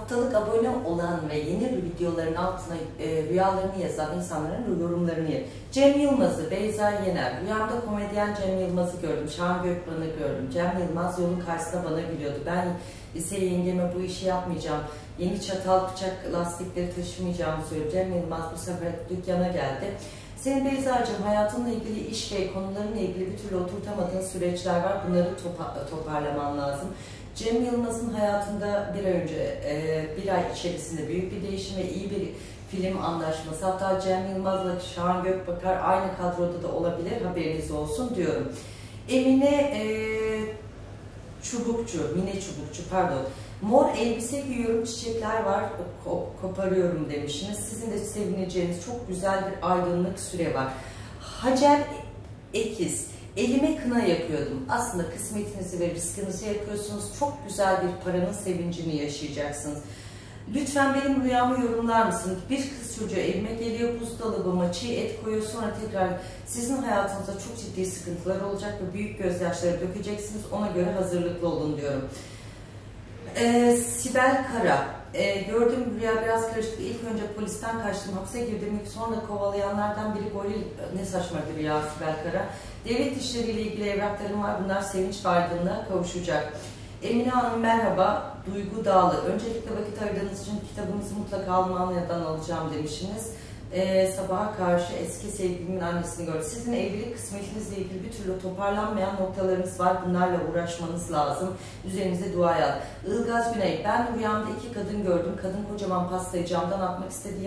haftalık abone olan ve yeni videoların altına rüyalarını yazan insanların yorumlarını yer. Cem Yılmaz'ı, Beyza Yener, rüyamda komedyen Cem Yılmaz'ı gördüm, Şahan Gökmen'i gördüm. Cem Yılmaz yolun karşısında bana gülüyordu. Ben lise yengeme bu işi yapmayacağım, yeni çatal bıçak lastikleri taşımayacağımı söylüyor. Cem Yılmaz bu sefer dükkana geldi. Senin Beyza'cığım hayatınla ilgili iş ve konularınla ilgili bir türlü oturtamadığın süreçler var. Bunları toparlaman lazım. Cem Yılmaz'ın hayatında bir ay içerisinde büyük bir değişim ve iyi bir film anlaşması. Hatta Cem Yılmaz'la Şahan Gökbakar aynı kadroda da olabilir, haberiniz olsun diyorum. Emine Çubukçu, pardon. Mor elbise giyiyorum, çiçekler var, koparıyorum demişsiniz. Sizin de sevineceğiniz çok güzel bir aydınlık süre var. Hacer Ekiz, elime kına yakıyordum. Aslında kısmetinizi ve rızkınızı yakıyorsunuz. Çok güzel bir paranın sevincini yaşayacaksınız. Lütfen benim rüyamı yorumlar mısınız? Bir kız çocuğu evime geliyor, buzdolabıma çiğ et koyuyor, sonra tekrar sizin hayatınızda çok ciddi sıkıntılar olacak ve büyük gözyaşları dökeceksiniz. Ona göre hazırlıklı olun diyorum. Sibel Kara, gördüğüm rüya biraz karışık. İlk önce polisten kaçtım, hapse girdim. Sonra kovalayanlardan biri goril, ne saçma bir rüya Sibel Kara. Devlet işleriyle ilgili evraklarım var, bunlar sevinç ve aydınlığa kavuşacak. Emine Hanım merhaba, Duygu Dağlı. Öncelikle vakit ayırdığınız için kitabınızı mutlaka Almanya'dan alacağım demişsiniz. Sabaha karşı eski sevgilimin annesini gördüm. Sizin evlilik kısmetinizle ilgili bir türlü toparlanmayan noktalarınız var. Bunlarla uğraşmanız lazım. Üzerinize dua yaz. Ilgaz Güney, ben rüyamda iki kadın gördüm. Kadın kocaman pastayı camdan atmak istedi.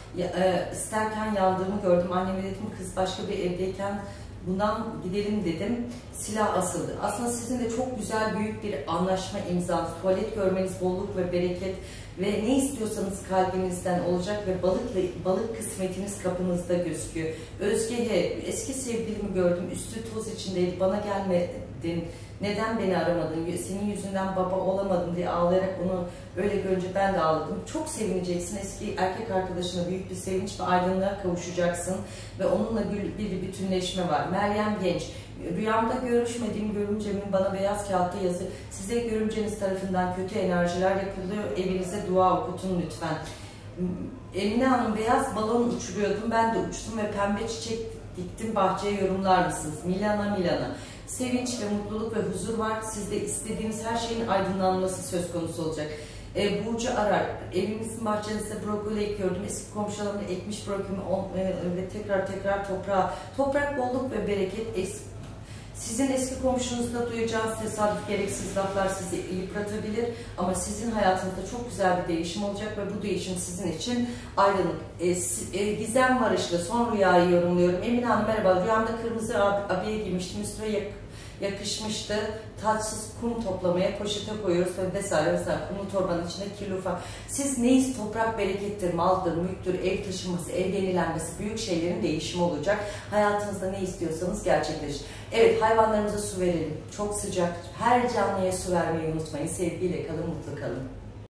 İsterken yandığımı gördüm. Anneme dedim kız başka bir evdeyken bundan gidelim dedim. Silah asıldı. Aslında sizin de çok güzel büyük bir anlaşma imzanız. Tuvalet görmeniz bolluk ve bereket ve ne istiyorsanız kalbinizden olacak ve balık kısmetiniz kapınızda gözüküyor. Özge H. Eski sevgilimi gördüm. Üstü toz içindeydi. Bana gelmedin. Neden beni aramadın? Senin yüzünden baba olamadım diye ağlayarak onu öyle görünce ben de ağladım. Çok sevineceksin. Eski erkek arkadaşına büyük bir sevinç ve aydınlığa kavuşacaksın. Ve onunla bir bütünleşme var. Meryem Genç. Rüyamda görüşmediğim görümcemin bana beyaz kağıtta yazı. Size görümceniz tarafından kötü enerjiler yapılıyor. Evinize dua okutun lütfen. Emine Hanım beyaz balon uçuruyordum. Ben de uçtum ve pembe çiçek diktim. Bahçeye yorumlar mısınız? Milana. Sevinç ve mutluluk ve huzur var. Sizde istediğiniz her şeyin aydınlanması söz konusu olacak. Burcu Arar, evimizin bahçesinde brokoli ekiyordum. Eski komşularımla ekmiş brokolimi ve tekrar toprak bolluk ve bereket. Sizin eski komşunuzda duyacağınız tesadüf gereksiz laflar sizi yıpratabilir ama sizin hayatınızda çok güzel bir değişim olacak ve bu değişim sizin için aydınlık. Gizem Varış'la son rüyayı yorumluyorum. Emine Hanım merhaba, rüyamda kırmızı abiye giymiştim, üstüne yakışmıştı. Taçsız kum toplamaya poşete koyuyoruz ve vesaire. Kumlu torbanın içinde kirli ufak. Siz neyiz? Toprak berekettir, maldır, mülktür, ev taşınması, ev yenilenmesi, büyük şeylerin değişimi olacak. Hayatınızda ne istiyorsanız gerçekleşir. Evet, hayvanlarımıza su verelim. Çok sıcak. Her canlıya su vermeyi unutmayın. Sevgiyle kalın, mutlu kalın.